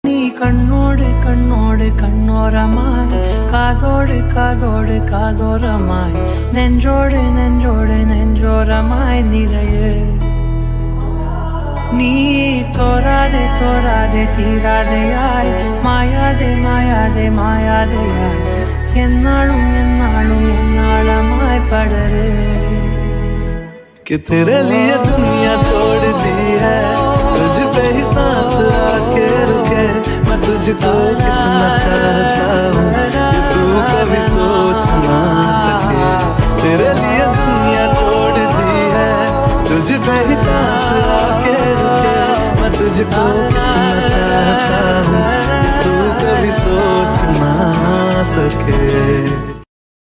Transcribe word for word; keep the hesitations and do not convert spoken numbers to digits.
நீ கண்ணோடு கண்ணோடு கண்ணோரமாய், காதோடு காதோடு காதோரமாய், நெஞ்சோடு நெஞ்சோடு நெஞ்சோரமாய் நிறைய நீ தோராதே தோராதே தீராதையாய், மாயாதே மாயாதே மாயாதையாய், என்னாலும் என்னாலும் என்னாளமாய் படரு कि तेरे लिए दुनिया छोड़ दी है, तुझ पे ही सांस आके रुके, मैं तुझको कितना चाहता हूँ कि तू कभी सोच ना सके। तेरे लिए दुनिया छोड़ दी है, तुझ पे ही सांस आके रुके, मैं तुझको कितना चाहता हूँ कि तू कभी सोच ना सके।